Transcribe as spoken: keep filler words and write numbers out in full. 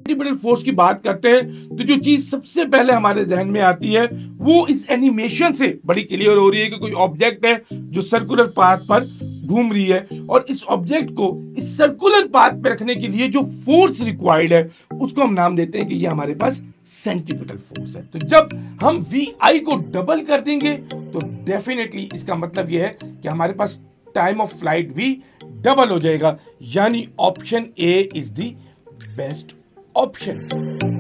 Centripetal force की बात करते हैं तो जो चीज सबसे पहले हमारे जहन में आती है वो इस एनिमेशन से बड़ी क्लियर हो रही है कि कोई ऑब्जेक्ट है जो सर्कुलर पाथ पर घूम रही है, और इस ऑब्जेक्ट को इस सर्कुलर पाथ पे रखने के लिए जो फोर्स रिक्वायर्ड है उसको हम नाम देते हैं कि ये हमारे पास सेंट्रीपिटल फोर्स है। तो जब हम वी आई को डबल कर देंगे तो डेफिनेटली इसका मतलब ये है कि हमारे पास टाइम ऑफ फ्लाइट भी डबल हो जाएगा, यानी option A is the best option.